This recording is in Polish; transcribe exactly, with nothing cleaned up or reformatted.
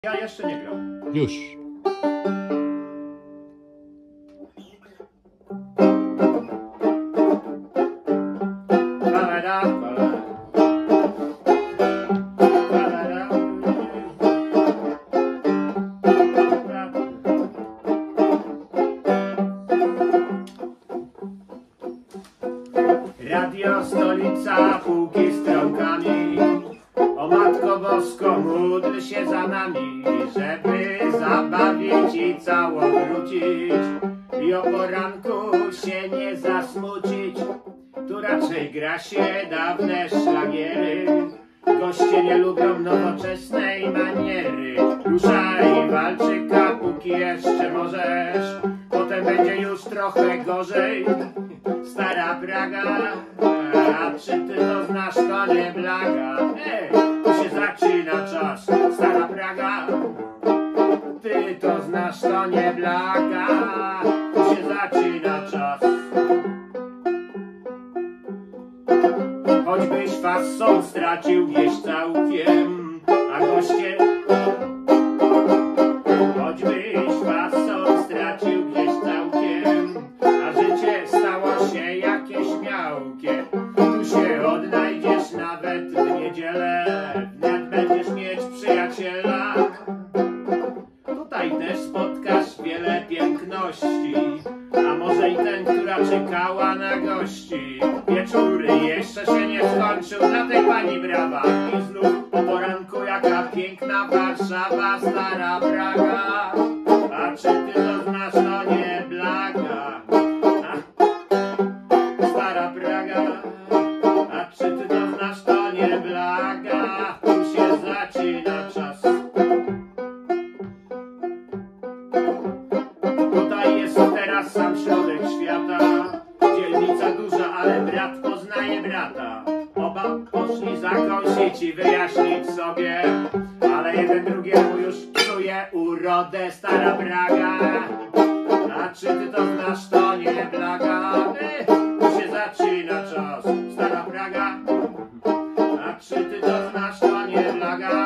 Ja jeszcze nie gram. Już. Radio Stolica, półki stronkami. O Matko Bosko, módl się za nami, żeby zabawić i całowrócić i o poranku się nie zasmucić. Tu raczej gra się dawne szlagiery, goście nie lubią nowoczesnej maniery. Ruszaj walczyka, póki jeszcze możesz, potem będzie już trochę gorzej. Stara Praga, a czy ty to znasz, to nie blaga. Ej, tu się zaczyna czas. Stara Praga, ty to znasz, to nie blaga. Tu się zaczyna czas. Choćbyś fasą stracił wieś całkiem, a goście... Choćbyś fasą stracił wieś całkiem, a życie stało się jakieś miałkie. Tu się odnajdziesz nawet w niedzielę, wnet będziesz mieć przyjaciela. Tutaj też spotkasz wiele piękności, a może i ten, która czekała na gości. Wieczór jeszcze się nie skończył, dla tej pani brawa. I znów po poranku jaka piękna Warszawa, Stara Praga. A czy ty to znasz, to nie blaga. A, Stara Praga, a czy ty to znasz, to nie blaga. Tu się zaczyna czas. Tutaj jest teraz sam środek świata. Dzielnica duża, ale brat poznaje brata. Oba poszli zakąsić i wyjaśnić sobie, ale jeden drugiemu już czuje urodę. Stara Praga, a czy ty to znasz, to nie blaga. Ej, tu się zaczyna czas. Stara Praga, a czy ty to znasz, to nie blaga.